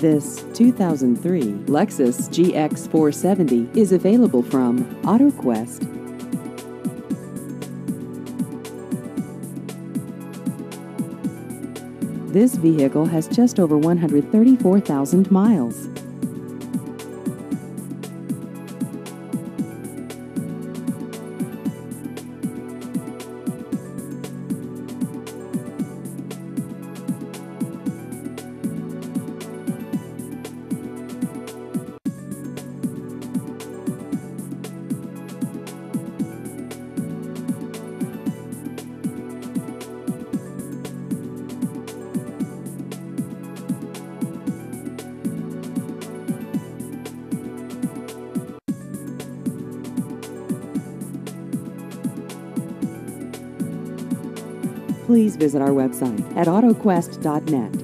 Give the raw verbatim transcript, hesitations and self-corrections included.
This two thousand three Lexus G X four seventy is available from AutoQuest. This vehicle has just over one hundred thirty-four thousand miles. Please visit our website at AutoQuest dot net.